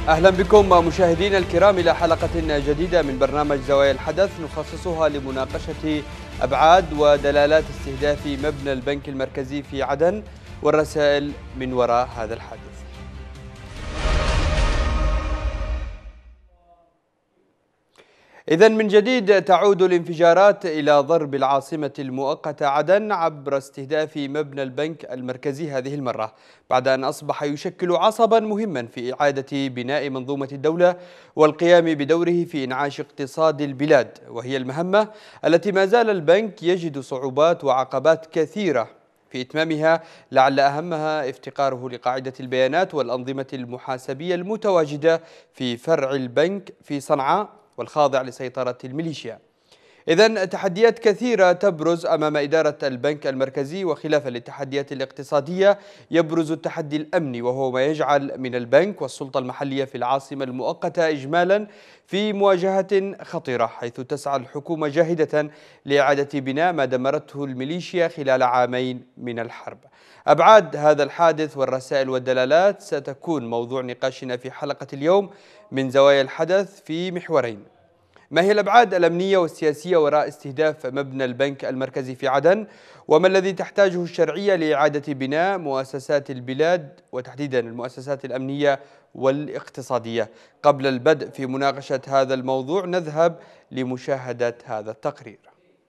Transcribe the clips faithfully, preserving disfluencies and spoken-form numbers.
أهلا بكم مشاهدينا الكرام إلى حلقة جديدة من برنامج زوايا الحدث نخصصها لمناقشة أبعاد ودلالات استهداف مبنى البنك المركزي في عدن والرسائل من وراء هذا الحادث. إذن من جديد تعود الانفجارات إلى ضرب العاصمة المؤقتة عدن عبر استهداف مبنى البنك المركزي هذه المرة، بعد أن أصبح يشكل عصبا مهما في إعادة بناء منظومة الدولة والقيام بدوره في إنعاش اقتصاد البلاد، وهي المهمة التي ما زال البنك يجد صعوبات وعقبات كثيرة في إتمامها، لعل أهمها افتقاره لقاعدة البيانات والأنظمة المحاسبية المتواجدة في فرع البنك في صنعاء والخاضع لسيطرة الميليشيا. إذن تحديات كثيرة تبرز أمام إدارة البنك المركزي، وخلافا للتحديات الاقتصادية يبرز التحدي الأمني، وهو ما يجعل من البنك والسلطة المحلية في العاصمة المؤقتة إجمالا في مواجهة خطيرة، حيث تسعى الحكومة جاهدة لإعادة بناء ما دمرته الميليشيا خلال عامين من الحرب. أبعاد هذا الحادث والرسائل والدلالات ستكون موضوع نقاشنا في حلقة اليوم من زوايا الحدث في محورين: ما هي الأبعاد الأمنية والسياسية وراء استهداف مبنى البنك المركزي في عدن؟ وما الذي تحتاجه الشرعية لإعادة بناء مؤسسات البلاد وتحديدا المؤسسات الأمنية والاقتصادية؟ قبل البدء في مناقشة هذا الموضوع نذهب لمشاهدة هذا التقرير.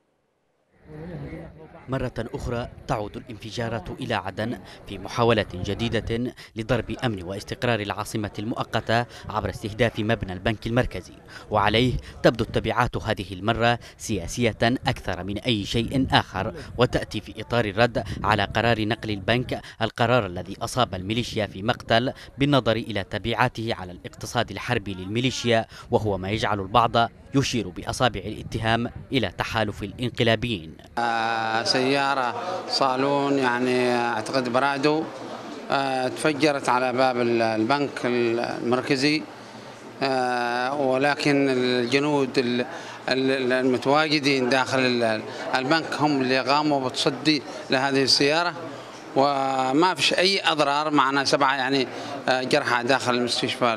مرة أخرى تعود الانفجارات إلى عدن في محاولة جديدة لضرب أمن واستقرار العاصمة المؤقتة عبر استهداف مبنى البنك المركزي، وعليه تبدو التبعات هذه المرة سياسية أكثر من أي شيء آخر، وتأتي في إطار الرد على قرار نقل البنك، القرار الذي أصاب الميليشيا في مقتل، بالنظر إلى تبعاته على الاقتصاد الحربي للميليشيا، وهو ما يجعل البعض يشير بأصابع الاتهام إلى تحالف الانقلابيين. آه سيارة صالون يعني أعتقد برادو آه تفجرت على باب البنك المركزي، آه ولكن الجنود المتواجدين داخل البنك هم اللي قاموا بتصدي لهذه السيارة، وما فيش أي أضرار، معنا سبعة يعني جرحى داخل المستشفى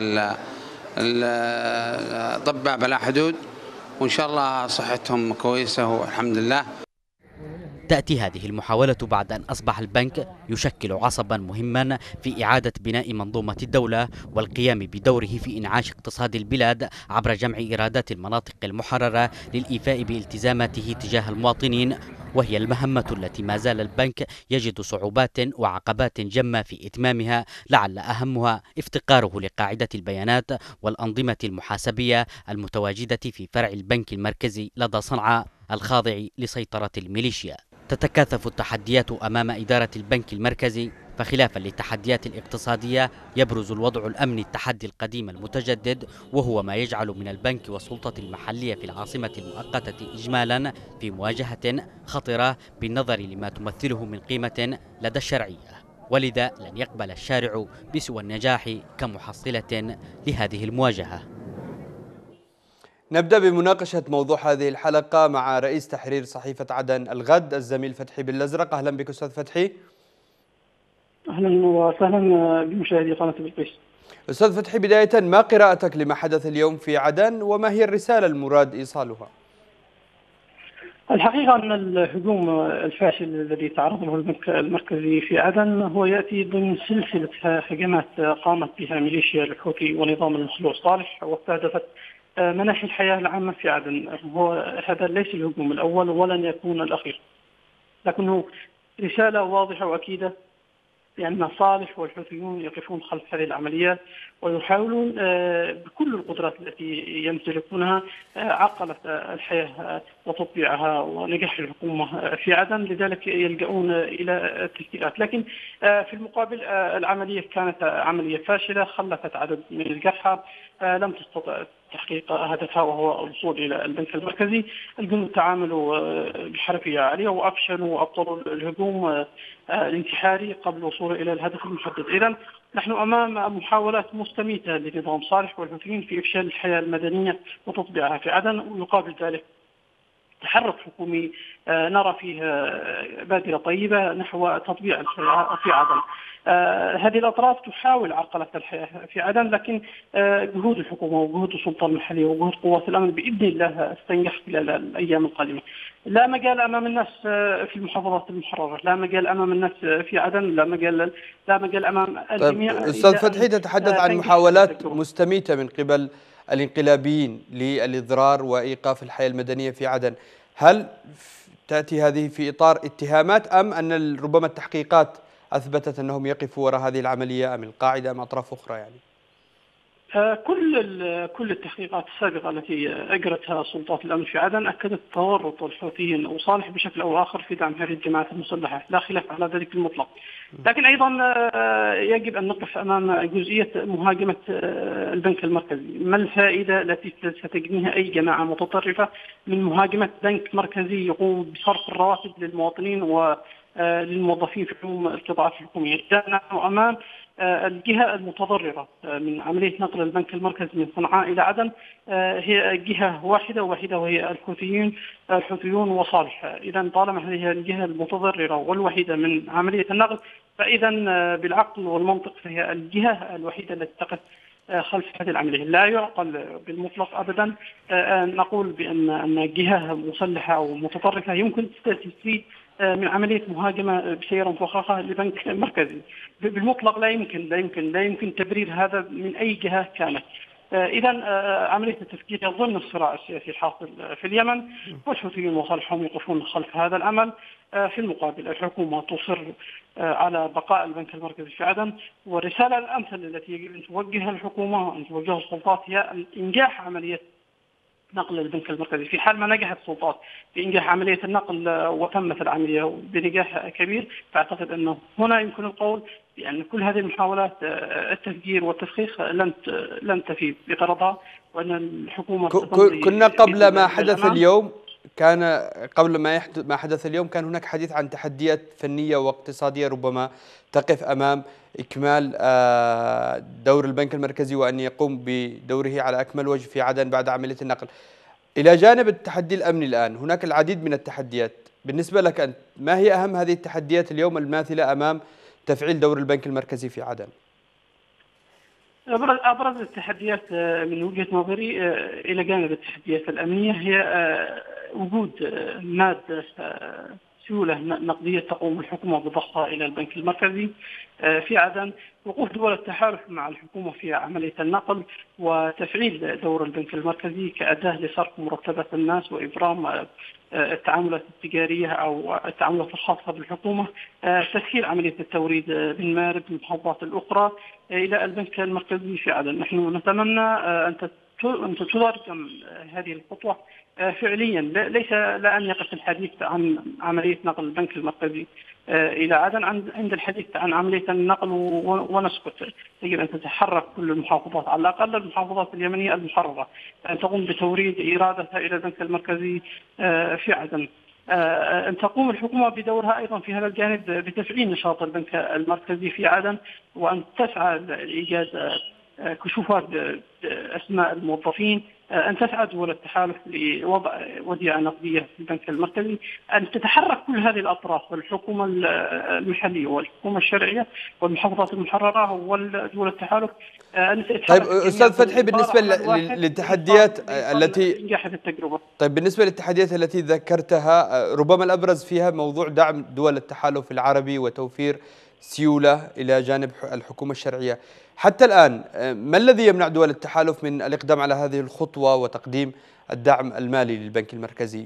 الطباء بلا حدود، وإن شاء الله صحتهم كويسة والحمد لله. تأتي هذه المحاولة بعد أن أصبح البنك يشكل عصبا مهما في إعادة بناء منظومة الدولة والقيام بدوره في إنعاش اقتصاد البلاد عبر جمع إيرادات المناطق المحررة للإيفاء بالتزاماته تجاه المواطنين، وهي المهمة التي ما زال البنك يجد صعوبات وعقبات جمة في إتمامها، لعل أهمها افتقاره لقاعدة البيانات والأنظمة المحاسبية المتواجدة في فرع البنك المركزي لدى صنعاء الخاضع لسيطرة الميليشيا. تتكاثف التحديات أمام إدارة البنك المركزي، فخلافا للتحديات الاقتصادية يبرز الوضع الأمني التحدي القديم المتجدد، وهو ما يجعل من البنك والسلطة المحلية في العاصمة المؤقتة إجمالا في مواجهة خطرة بالنظر لما تمثله من قيمة لدى الشرعية، ولذا لن يقبل الشارع بسوى النجاح كمحصلة لهذه المواجهة. نبدأ بمناقشة موضوع هذه الحلقة مع رئيس تحرير صحيفة عدن الغد الزميل فتحي بالأزرق. أهلا بك أستاذ فتحي. أهلا وسهلا بمشاهدي قناة بلقيس. أستاذ فتحي، بداية ما قراءتك لما حدث اليوم في عدن وما هي الرسالة المراد إيصالها؟ الحقيقة أن الهجوم الفاشل الذي تعرض له البنك المركزي في عدن هو يأتي ضمن سلسلة هجمات قامت بها ميليشيا الحوثي ونظام المخلوع صالح، واستهدفت مناحي الحياة العامة في عدن. هو هذا ليس الهجوم الأول ولن يكون الأخير، لكنه رسالة واضحة وأكيدة بأن صالح والحوثيون يقفون خلف هذه العمليات ويحاولون بكل القدرات التي يمتلكونها عقلة الحياة وتطبيعها ونجاح الحكومة في عدن، لذلك يلجؤون إلى التهديدات. لكن في المقابل العملية كانت عملية فاشلة، خلفت عدد من الجرحى، لم تستطع تحقيق هدفها وهو الوصول إلى البنك المركزي. الجنود تعاملوا بحرفية عالية وأفشلوا وأبطلوا الهجوم الانتحاري قبل الوصول إلى الهدف المحدد. إذن نحن أمام محاولات مستميتة لنظام صالح والحوثيين في إفشال الحياة المدنية وتطبيعها في عدن، ويقابل ذلك تحرك حكومي نرى فيه بادرة طيبة نحو تطبيع في عدن. آه هذه الأطراف تحاول عرقلة الحياة في عدن، لكن آه جهود الحكومة وجهود السلطة المحلية وجهود قوات الأمن بإذن الله ستنجح خلال الأيام القادمة. لا مجال أمام الناس في المحافظات المحررة، لا مجال أمام الناس في عدن، لا مجال لا مجال أمام الجميع. طيب أستاذ فتحي، تتحدث عن محاولات مستميتة من قبل الانقلابيين للإضرار وإيقاف الحياة المدنية في عدن، هل تأتي هذه في إطار اتهامات أم أن ربما التحقيقات أثبتت أنهم يقفوا وراء هذه العملية أم القاعدة أم أطراف أخرى يعني؟ كل كل التحقيقات السابقة التي أجرتها سلطات الأمن في عدن أكدت تورط الحوثيين وصالح بشكل أو آخر في دعم هذه الجماعات المسلحة، لا خلاف على ذلك المطلق. لكن أيضا يجب أن نقف أمام جزئية مهاجمة البنك المركزي. ما الفائدة التي ستجنيها أي جماعة متطرفة من مهاجمة بنك مركزي يقوم بصرف الرواتب للمواطنين وللموظفين في القطاعات الحكومية؟ نحن أمام الجهة المتضررة من عملية نقل البنك المركزي من صنعاء إلى عدن هي جهة واحدة وحيدة، وهي الحوثيين الحوثيون وصالح. إذا طالما هذه الجهة المتضررة والوحيدة من عملية النقل، فإذا بالعقل والمنطق فهي الجهة الوحيدة التي تقف خلف هذه العملية. لا يعقل بالمطلق أبدا نقول بأن أن جهة مسلحة أو متطرفة يمكن تستفيد من عملية مهاجمة بسيارة مفخخة لبنك مركزي. بالمطلق لا يمكن لا يمكن لا يمكن تبرير هذا من أي جهة كانت. إذا عملية التفكير ضمن الصراع السياسي الحاصل في اليمن، والحوثيين وصالحهم يقفون خلف هذا العمل. في المقابل الحكومة تصر على بقاء البنك المركزي في عدن، والرسالة الأمثل التي يجب أن توجهها الحكومة وأن توجهها السلطات هي إنجاح عملية نقل البنك المركزي. في حال ما نجحت السلطات في إنجاح عملية النقل وتمت العملية بنجاح كبير، فأعتقد أنه هنا يمكن القول بأن كل هذه المحاولات التفجير والتسخيخ لن لن تفيد بغرضها، وأن الحكومة كنا قبل ما حدث اليوم كان قبل ما يحدث ما حدث اليوم كان هناك حديث عن تحديات فنية واقتصادية ربما تقف أمام إكمال دور البنك المركزي وأن يقوم بدوره على أكمل وجه في عدن بعد عملية النقل. إلى جانب التحدي الأمني الآن هناك العديد من التحديات، بالنسبة لك أنت ما هي أهم هذه التحديات اليوم الماثلة أمام تفعيل دور البنك المركزي في عدن؟ أبرز التحديات من وجهة نظري إلى جانب التحديات الأمنية هي وجود مادة سيولة نقدية تقوم الحكومة بضخها إلى البنك المركزي في عدن، وقوف دول التحالف مع الحكومة في عملية النقل، وتفعيل دور البنك المركزي كأداة لصرف مرتبات الناس وإبرام التعاملات التجارية أو التعاملات الخاصة بالحكومة، تسهيل عملية التوريد من مارد المحافظات الأخرى إلى البنك المركزي في عدن. نحن نتمنى أن تترجم هذه الخطوة فعليا، ليس لا أن يقف الحديث عن عملية نقل البنك المركزي إلى عدن عند الحديث عن عملية النقل ونسكت. يجب أن تتحرك كل المحافظات، على الأقل المحافظات اليمنية المحررة، أن تقوم بتوريد إيرادها إلى البنك المركزي في عدن. أن تقوم الحكومة بدورها أيضا في هذا الجانب بتفعيل نشاط البنك المركزي في عدن، وأن تسعى لإيجاد كشوفات بأسماء الموظفين، أن تسعى دول التحالف لوضع وديعة نقدية في البنك المركزي، أن تتحرك كل هذه الأطراف، الحكومة المحلية والحكومة الشرعية والمحافظات المحررة ودول التحالف. طيب أستاذ فتحي، بالنسبة للتحديات التي طيب بالنسبة للتحديات التي ذكرتها، ربما الأبرز فيها موضوع دعم دول التحالف العربي وتوفير سيولة إلى جانب الحكومة الشرعية. حتى الآن ما الذي يمنع دول التحالف من الإقدام على هذه الخطوة وتقديم الدعم المالي للبنك المركزي؟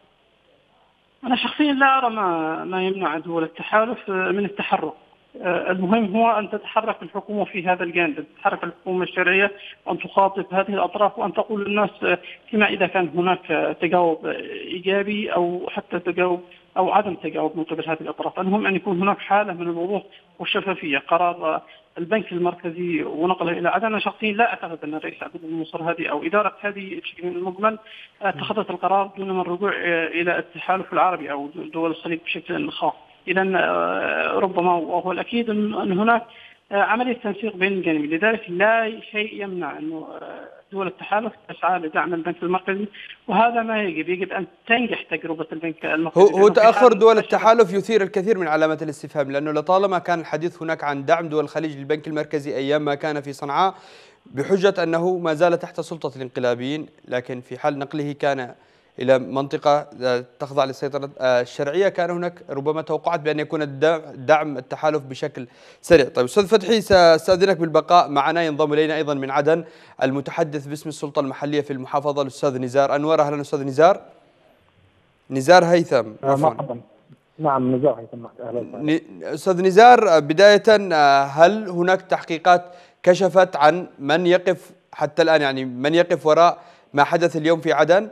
أنا شخصيا لا أرى ما ما يمنع دول التحالف من التحرك. المهم هو أن تتحرك الحكومة في هذا الجانب، تتحرك الحكومة الشرعية وأن تخاطب هذه الأطراف وأن تقول للناس فيما إذا كان هناك تجاوب إيجابي أو حتى تجاوب أو عدم تجاوب من قبل هذه الأطراف. المهم أن يكون هناك حالة من الوضوح والشفافية. قرار البنك المركزي ونقله إلى عدن، أنا شخصيا لا أعتقد أن الرئيس عبد المنصور هذه أو إدارة هذه بشكل المجمل اتخذت القرار دون من الرجوع إلى التحالف العربي أو دول الخليج بشكل خاص. إذا ربما وهو الأكيد أن هناك عملية تنسيق بين الجانبين. لذلك لا شيء يمنع أنه دول التحالف تسعى لدعم البنك المركزي، وهذا ما يجب يجب أن تنجح تجربة البنك المركزي. هو, هو تأخر دول التحالف يثير الكثير من علامات الاستفهام، لأنه لطالما كان الحديث هناك عن دعم دول الخليج للبنك المركزي أيام ما كان في صنعاء بحجة أنه ما زال تحت سلطة الانقلابيين، لكن في حال نقله كان إلى منطقة تخضع للسيطرة الشرعية كان هناك ربما توقعات بأن يكون الدعم التحالف بشكل سريع. طيب أستاذ فتحي، سأستأذنك بالبقاء معنا. ينضم إلينا أيضا من عدن المتحدث باسم السلطة المحلية في المحافظة الأستاذ نزار أنور. أهلا أستاذ نزار. نزار هيثم عفوا. نعم نزار هيثم. أهلا أستاذ نزار، بداية هل هناك تحقيقات كشفت عن من يقف حتى الآن، يعني من يقف وراء ما حدث اليوم في عدن؟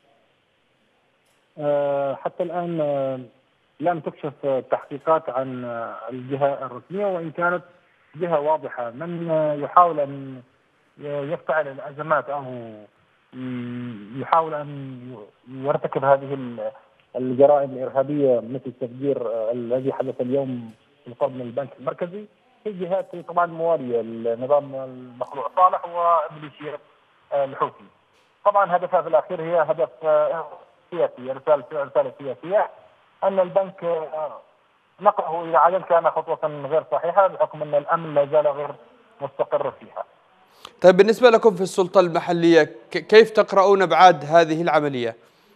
حتى الآن لم تكشف تحقيقات عن الجهة الرسمية، وإن كانت جهة واضحة. من يحاول أن يفتعل الأزمات أو يحاول أن يرتكب هذه الجرائم الإرهابية مثل التفجير الذي حدث اليوم في القرب من البنك المركزي في جهات طبعا موالية لنظام المخلوع صالح وميليشيا الحوثي. طبعا هدفها في الأخير هي هدف سياسي، رسالة رسالة سياسية أن البنك نقله إلى عدن كان خطوة غير صحيحة بحكم أن الأمن لا زال غير مستقر فيها. طيب بالنسبة لكم في السلطة المحلية كيف تقرؤون أبعاد هذه العملية؟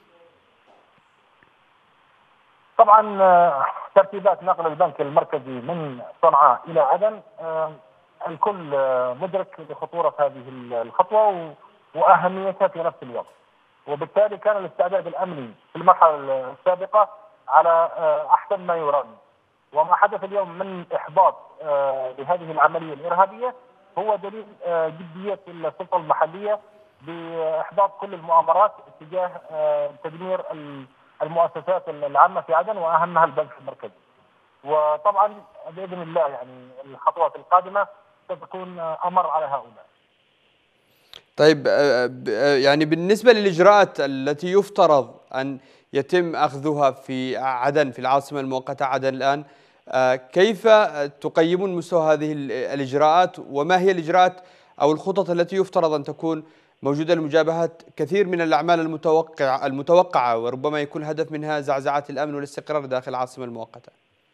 طبعا ترتيبات نقل البنك المركزي من صنعاء إلى عدن الكل مدرك لخطورة هذه الخطوة وأهميتها في نفس الوقت، وبالتالي كان الاستعداد الأمني في المرحلة السابقة على أحسن ما يرام. وما حدث اليوم من إحباط لهذه العملية الإرهابية هو دليل جدية السلطة المحلية بإحباط كل المؤامرات اتجاه تدمير المؤسسات العامة في عدن وأهمها البنك المركزي. وطبعا بإذن الله يعني الخطوات القادمة ستكون أمر على هؤلاء. طيب يعني بالنسبة للإجراءات التي يفترض أن يتم أخذها في عدن في العاصمة المؤقتة عدن الآن، كيف تقيمون مستوى هذه الإجراءات، وما هي الإجراءات أو الخطط التي يفترض أن تكون موجودة لمجابهة كثير من الأعمال المتوقعة المتوقعة وربما يكون الهدف منها زعزعة الأمن والاستقرار داخل العاصمة المؤقتة؟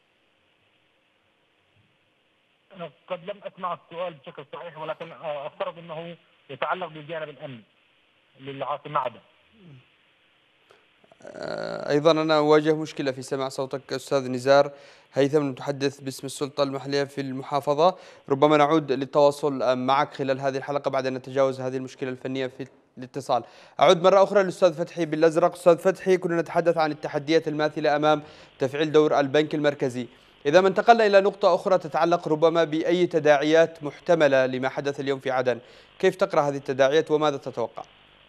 قد لم أسمع السؤال بشكل صحيح، ولكن أفترض أنه يتعلق بالجانب الأمني للعاصمة عدن. أيضا أنا أواجه مشكلة في سماع صوتك أستاذ نزار هيثم المتحدث باسم السلطة المحلية في المحافظة. ربما نعود للتواصل معك خلال هذه الحلقة بعد أن نتجاوز هذه المشكلة الفنية في الاتصال. أعود مرة أخرى للأستاذ فتحي بالأزرق. أستاذ فتحي، كنا نتحدث عن التحديات الماثلة أمام تفعيل دور البنك المركزي. إذا ما انتقلنا إلى نقطة أخرى تتعلق ربما بأي تداعيات محتملة لما حدث اليوم في عدن، كيف تقرأ هذه التداعيات وماذا تتوقع؟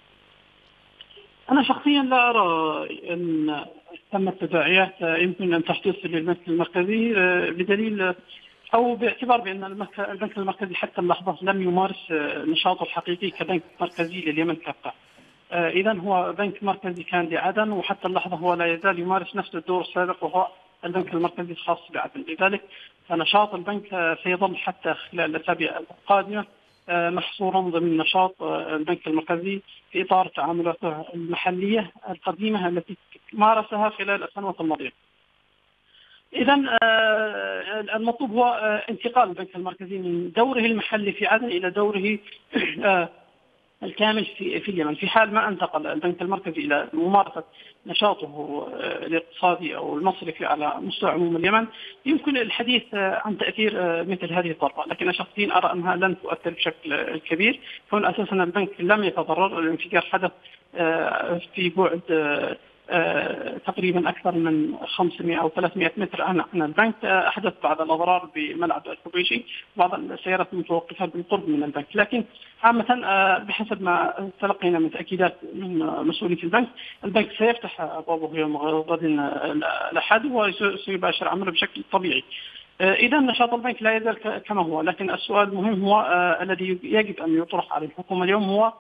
أنا شخصيا لا أرى أن تمت تداعيات يمكن أن تحدث للبنك المركزي، بدليل أو باعتبار بأن البنك المركزي حتى اللحظة لم يمارس نشاطه الحقيقي كبنك مركزي لليمن كافة. إذن هو بنك مركزي كان لعدن، وحتى اللحظة هو لا يزال يمارس نفس الدور السابق وهو البنك المركزي الخاص بعدن. لذلك فنشاط البنك سيظل حتى خلال الأسابيع القادمة محصورا ضمن نشاط البنك المركزي في إطار تعاملاته المحلية القديمة التي مارسها خلال السنوات الماضية. إذن المطلوب هو انتقال البنك المركزي من دوره المحلي في عدن إلى دوره الكامل في في اليمن. في حال ما انتقل البنك المركزي إلى ممارسة نشاطه الاقتصادي أو المصرفي على مستوى عموم اليمن، يمكن الحديث عن تأثير مثل هذه الضربة، لكن أنا شخصيا أرى أنها لن تؤثر بشكل كبير، كون أساسا البنك لم يتضرر. الانفجار حدث في بعد تقريبا أكثر من خمسمائة أو ثلاثمائة متر عن البنك. أحدث بعض الأضرار بملعب الكوبيشي، بعض السيارات المتوقفة بالقرب من البنك، لكن عامة بحسب ما تلقينا من تأكيدات من مسؤولين البنك، البنك سيفتح أبوابه يوم غد الأحد وسيباشر عمله بشكل طبيعي. إذا نشاط البنك لا يزال كما هو، لكن السؤال المهم هو الذي يجب أن يطرح على الحكومة اليوم هو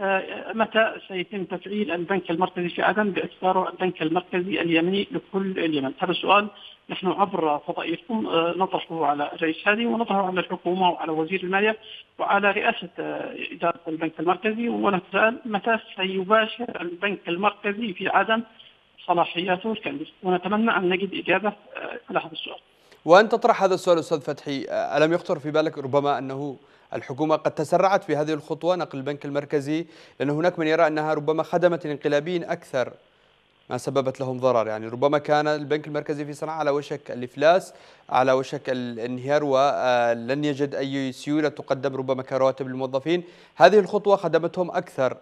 متى سيتم تفعيل البنك المركزي في عدن باعتباره البنك المركزي اليمني لكل اليمن؟ هذا السؤال نحن عبر فضائيكم نطرحه على الرئيس هادي ونطرحه على الحكومة وعلى وزير المالية وعلى رئاسة إدارة البنك المركزي، ونتساءل متى سيباشر البنك المركزي في عدن صلاحياته الكاملة، ونتمنى أن نجد إجابة على هذا السؤال. وأن تطرح هذا السؤال أستاذ فتحي، ألم يخطر في بالك ربما أنه الحكومة قد تسرعت في هذه الخطوة نقل البنك المركزي، لأن هناك من يرى أنها ربما خدمت الانقلابيين أكثر ما سببت لهم ضرر؟ يعني ربما كان البنك المركزي في صنعاء على وشك الإفلاس، على وشك الانهيار، ولن يجد أي سيولة تقدم ربما كرواتب للموظفين. هذه الخطوة خدمتهم أكثر.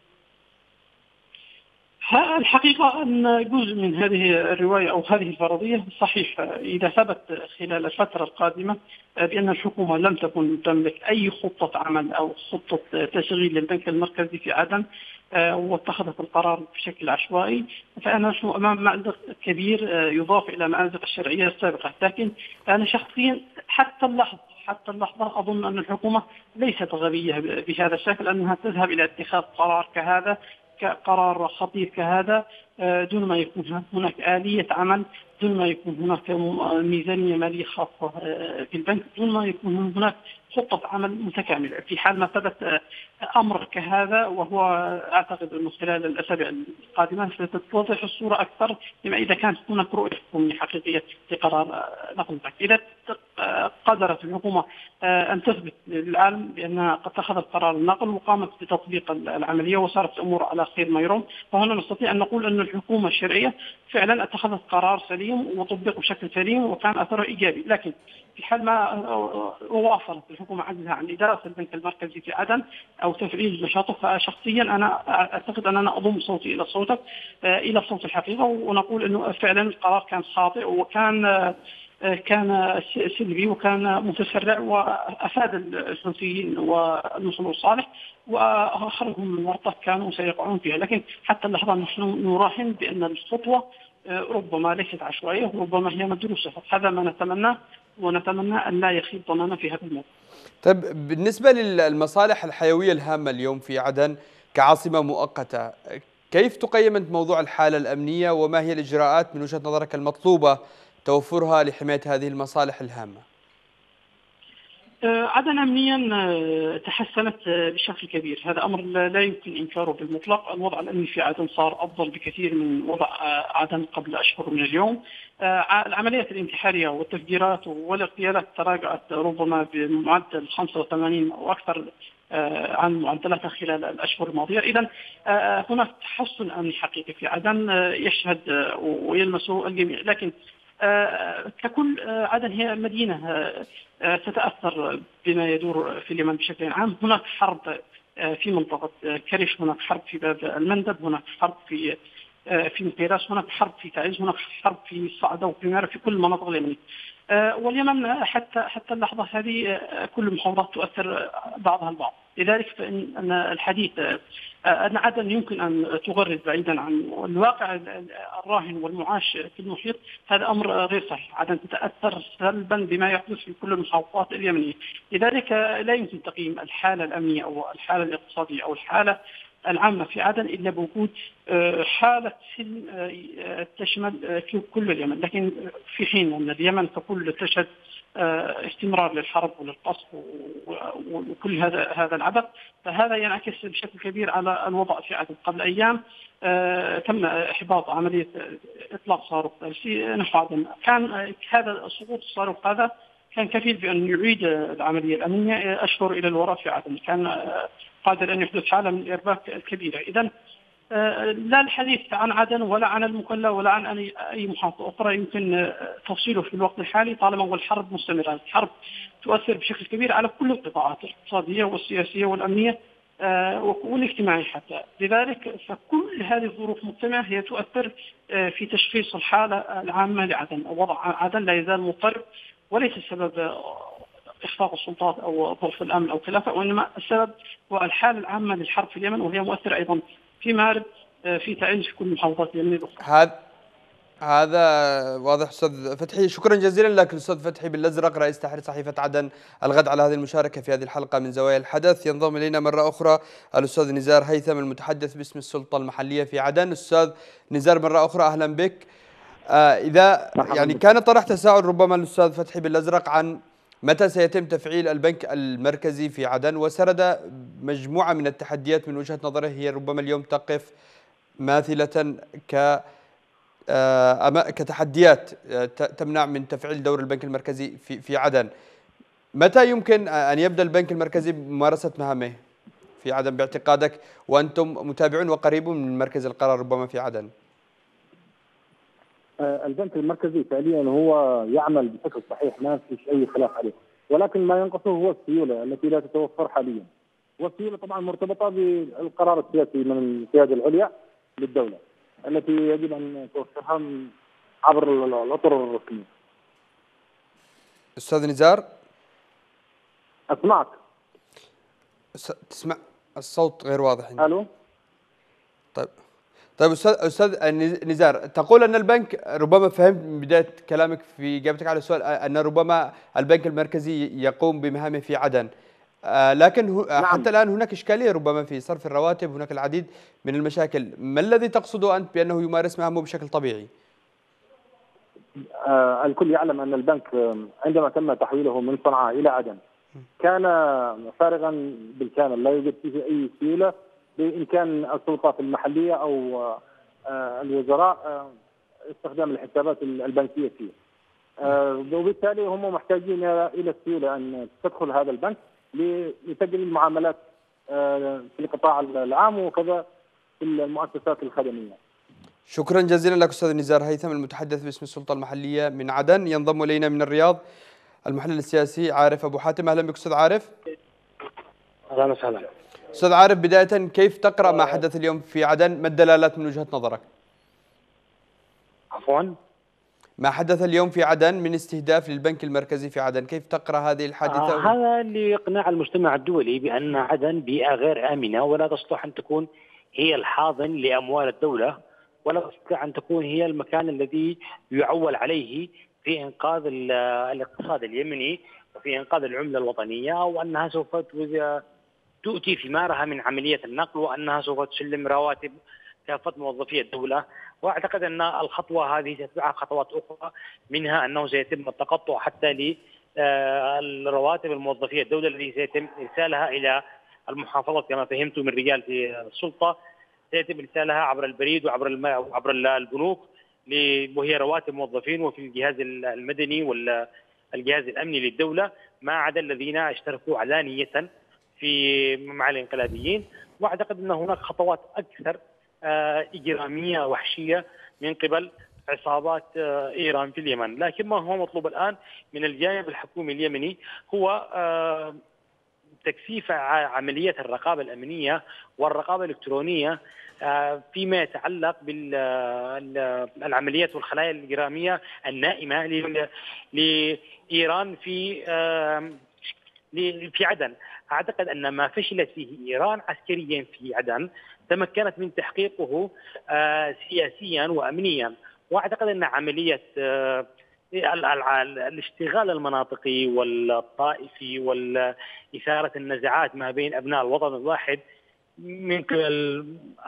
الحقيقة أن جزء من هذه الرواية أو هذه الفرضية صحيح إذا ثبت خلال الفترة القادمة بأن الحكومة لم تكن تملك أي خطة عمل أو خطة تشغيل للبنك المركزي في عدن واتخذت القرار بشكل عشوائي، فأنا نحن أمام مأزق كبير يضاف إلى مأزق الشرعية السابقة. لكن أنا شخصيا حتى اللحظة حتى اللحظة أظن أن الحكومة ليست غبية بهذا الشكل، أنها تذهب إلى اتخاذ قرار كهذا قرار خطير كهذا دون ما يكون هناك آلية عمل، دون ما يكون هناك ميزانية مالية خاصة في البنك، دون ما يكون هناك خطة عمل متكاملة. في حال ما ثبت أمر كهذا، وهو أعتقد أنه خلال الأسابيع القادمة ستتضح الصورة أكثر لما إذا كانت هناك رؤية حكومية حقيقية لقرار نقل البنك. إذا قدرت الحكومة أن تثبت للعالم بأنها قد اتخذت قرار النقل وقامت بتطبيق العملية وصارت الأمور على خير ما يرام، فهنا نستطيع أن نقول أن الحكومة الشرعية فعلا اتخذت قرار سليم وطبق بشكل سليم وكان أثره إيجابي. لكن في حال ما واصلت الحكومة عجزها عن إدارة البنك المركزي في عدن أو تفعيل نشاطه، فشخصيا أنا أعتقد أننا أضم صوتي إلى صوتك إلى صوت الحقيقة، ونقول أنه فعلا القرار كان خاطئ وكان كان سلبي وكان متسرع وأفاد الحوثيين والنصر الصالح وأخرجهم من ورطة كانوا سيقعون فيها. لكن حتى اللحظة نحن نراهن بأن الخطوة ربما ليست عشوائية وربما هي مدروسة، هذا ما نتمناه، ونتمنى أن لا يخيب ظننا في هذا الموضوع. طيب بالنسبة للمصالح الحيوية الهامة اليوم في عدن كعاصمة مؤقتة، كيف تقيم أنت موضوع الحالة الأمنية وما هي الإجراءات من وجهة نظرك المطلوبة توفرها لحماية هذه المصالح الهامة؟ عدن أمنيا تحسنت بشكل كبير، هذا أمر لا يمكن إنكاره بالمطلق. الوضع الأمني في عدن صار أفضل بكثير من وضع عدن قبل أشهر من اليوم. العمليات الانتحارية والتفجيرات والاغتيالات تراجعت ربما بمعدل خمسة وثمانين أو أكثر عن معدلاتها خلال الأشهر الماضية. إذن هناك تحسن أمني حقيقي في عدن يشهد ويلمسه الجميع. لكن ككل عدن هي مدينة تتأثر بما يدور في اليمن بشكل عام. هناك حرب في منطقة كرش، هناك حرب في باب المندب، هناك حرب في في مقيراس، هناك حرب في تعز، هناك حرب في صعدة وفي مارب، في كل المناطق اليمنية. واليمن حتى حتى اللحظة هذه كل المحافظات تؤثر بعضها البعض. لذلك فإن الحديث أن عدن يمكن أن تغرد بعيدا عن الواقع الراهن والمعاش في المحيط، هذا أمر غير صحيح. عدن تتأثر سلبا بما يحدث في كل المحافظات اليمنية. لذلك لا يمكن تقييم الحالة الأمنية أو الحالة الاقتصادية أو الحالة العامة في عدن إلا بوجود حالة سلم تشمل كل اليمن. لكن في حين أن اليمن ككل تشهد استمرار للحرب وللقصف وكل هذا هذا العبث، فهذا ينعكس بشكل كبير على الوضع في عدن. قبل أيام تم إحباط عملية إطلاق صاروخ نحو عدن، كان هذا سقوط الصاروخ هذا كان كفيل بأن يعيد العملية الأمنية أشهر إلى الوراء في عدن، كان قادر أن يحدث حالة من الإرباك الكبيرة. إذن لا الحديث عن عدن ولا عن المكلا ولا عن أي محافظة أخرى يمكن تفصيله في الوقت الحالي طالما والحرب مستمرة. الحرب تؤثر بشكل كبير على كل القطاعات الاقتصادية والسياسية والأمنية والاجتماعية حتى. لذلك فكل هذه الظروف مجتمعة هي تؤثر في تشخيص الحالة العامة لعدن. وضع عدن لا يزال مضطرب، وليس السبب إخفاق السلطات أو ظروف الأمن أو خلافه، وإنما السبب هو الحالة العامة للحرب في اليمن، وهي مؤثرة أيضا في مارب، في تعز، في كل المحافظات اليمنية الأخرى. هذا هذا واضح أستاذ فتحي. شكرا جزيلا لك الأستاذ فتحي بالأزرق رئيس تحرير صحيفة عدن الغد على هذه المشاركة في هذه الحلقة من زوايا الحدث. ينضم إلينا مرة أخرى الأستاذ نزار هيثم المتحدث باسم السلطة المحلية في عدن. أستاذ نزار مرة أخرى أهلا بك. آه إذا يعني كان طرح تساؤل ربما الأستاذ فتحي بالأزرق عن متى سيتم تفعيل البنك المركزي في عدن، وسرد مجموعة من التحديات من وجهة نظره هي ربما اليوم تقف ماثلة ك كتحديات تمنع من تفعيل دور البنك المركزي في في عدن. متى يمكن أن يبدأ البنك المركزي بممارسة مهامه في عدن باعتقادك، وأنتم متابعون وقريبون من مركز القرار ربما في عدن؟ البنك المركزي فعليا هو يعمل بشكل صحيح، ما فيش أي خلاف عليه، ولكن ما ينقصه هو السيولة التي لا تتوفر حاليا. والسيولة طبعا مرتبطة بالقرار السياسي من القيادة العليا للدولة التي يجب أن توفرها عبر الأطر الرسمية. أستاذ نزار أسمعك. تسمع الصوت غير واضح. ألو. طيب طيب أستاذ أستاذ نزار، تقول أن البنك، ربما فهمت من بداية كلامك في إجابتك على السؤال أن ربما البنك المركزي يقوم بمهامه في عدن، آه لكن نعم. حتى الآن هناك إشكالية ربما في صرف الرواتب، هناك العديد من المشاكل. ما الذي تقصده أنت بأنه يمارس مهامه بشكل طبيعي؟ آه الكل يعلم أن البنك عندما تم تحويله من صنعاء إلى عدن كان فارغا بالكامل، لا يوجد فيه أي سيولة بإمكان السلطات المحلية أو آه الوزراء آه استخدام الحسابات البنكية فيه، آه وبالتالي هم محتاجين إلى السيولة أن تدخل هذا البنك لتجري المعاملات في القطاع العام وكذا في المؤسسات الخدمية. شكرا جزيلا لك أستاذ نزار هيثم المتحدث باسم السلطة المحلية من عدن. ينضم إلينا من الرياض المحلل السياسي عارف أبو حاتم. أهلا بك أستاذ عارف. أهلا وسهلا. أستاذ عارف، بداية كيف تقرأ ما حدث اليوم في عدن؟ ما الدلالات من وجهة نظرك؟ عفوا؟ ما حدث اليوم في عدن من استهداف للبنك المركزي في عدن، كيف تقرأ هذه الحادثة؟ آه هذا لإقناع المجتمع الدولي بأن عدن بيئة غير آمنة ولا تصلح أن تكون هي الحاضن لأموال الدولة، ولا تستطيع أن تكون هي المكان الذي يعول عليه في إنقاذ الاقتصاد اليمني وفي إنقاذ العملة الوطنية، وأنها سوف تؤتي ثمارها من عملية النقل، وأنها سوف تسلم رواتب كافة موظفي الدولة. واعتقد ان الخطوه هذه تتبعها خطوات اخرى، منها انه سيتم التقطع حتى للرواتب الموظفيه الدوله التي سيتم ارسالها الى المحافظه كما فهمت من رجال في السلطه، سيتم ارسالها عبر البريد وعبر عبر البنوك، وهي رواتب موظفين وفي الجهاز المدني والجهاز الامني للدوله، ما عدا الذين اشتركوا علانيه في مع الانقلابيين. واعتقد ان هناك خطوات اكثر إجرامية وحشية من قبل عصابات إيران في اليمن، لكن ما هو مطلوب الآن من الجانب الحكومي اليمني هو تكثيف عملية الرقابة الأمنية والرقابة الإلكترونية فيما يتعلق بالعمليات والخلايا الإجرامية النائمة لإيران في في عدن. أعتقد أن ما فشلت فيه إيران عسكريا في عدن تمكنت من تحقيقه آه سياسيا وأمنيا. وأعتقد أن عملية آه الاشتغال المناطقي والطائفي والإثارة النزاعات ما بين أبناء الوطن الواحد من قبل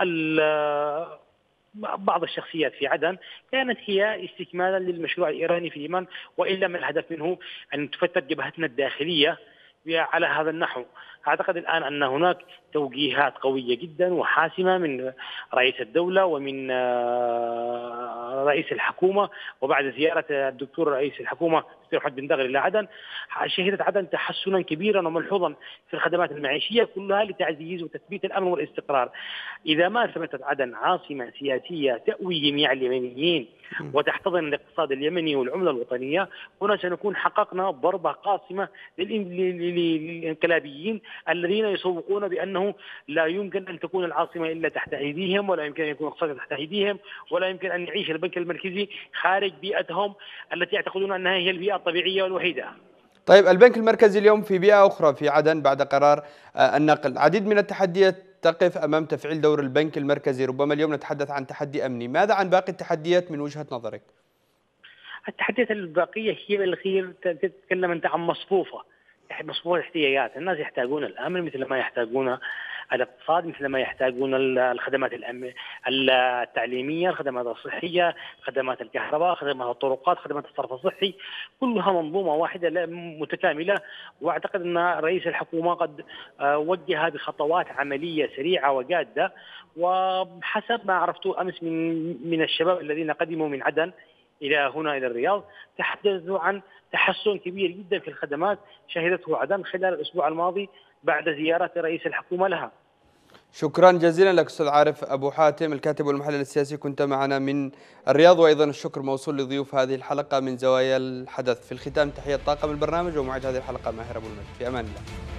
بعض الشخصيات في عدن كانت هي استكمالا للمشروع الإيراني في اليمن، وإلا ما الهدف منه أن تفتت جبهتنا الداخلية على هذا النحو. أعتقد الآن أن هناك توجيهات قوية جدا وحاسمة من رئيس الدولة ومن رئيس الحكومة، وبعد زيارة الدكتور رئيس الحكومة دكتور حمد بن دغل إلى عدن شهدت عدن تحسنا كبيرا وملحوظا في الخدمات المعيشية كلها لتعزيز وتثبيت الأمن والاستقرار. إذا ما ثبتت عدن عاصمة سياسية تأوي جميع اليمنيين وتحتضن الاقتصاد اليمني والعملة الوطنية، هنا سنكون حققنا ضربة قاصمة للانقلابيين الذين يسوقون بأنه لا يمكن أن تكون العاصمة إلا تحت أيديهم، ولا يمكن أن يكون الاقتصاد تحت أيديهم، ولا يمكن أن يعيش البنك المركزي خارج بيئتهم التي يعتقدون أنها هي البيئة الطبيعية والوحيدة. طيب البنك المركزي اليوم في بيئة أخرى في عدن بعد قرار النقل، عديد من التحديات تقف أمام تفعيل دور البنك المركزي، ربما اليوم نتحدث عن تحدي أمني، ماذا عن باقي التحديات من وجهة نظرك؟ التحديات الباقية هي بالأخير تتكلم أنت عن مصفوفة مصفوفة الاحتياجات. الناس يحتاجون الأمن مثل ما يحتاجون الاقتصاد، مثل ما يحتاجون الخدمات التعليمية، الخدمات الصحية، خدمات الكهرباء، خدمات الطرقات، خدمات الصرف الصحي، كلها منظومة واحدة متكاملة. وأعتقد أن رئيس الحكومة قد وجه بخطوات عملية سريعة وجادة، وحسب ما عرفته أمس من من الشباب الذين قدموا من عدن إلى هنا إلى الرياض تحدثوا عن تحسن كبير جدا في الخدمات شهدته عدن خلال الأسبوع الماضي بعد زيارة رئيس الحكومة لها. شكرا جزيلا لك أستاذ عارف أبو حاتم، الكاتب والمحلل السياسي، كنت معنا من الرياض، وأيضا الشكر موصول لضيوف هذه الحلقة من زوايا الحدث. في الختام تحية طاقم البرنامج ومعد هذه الحلقة ماهر أبو المجد، في أمان الله.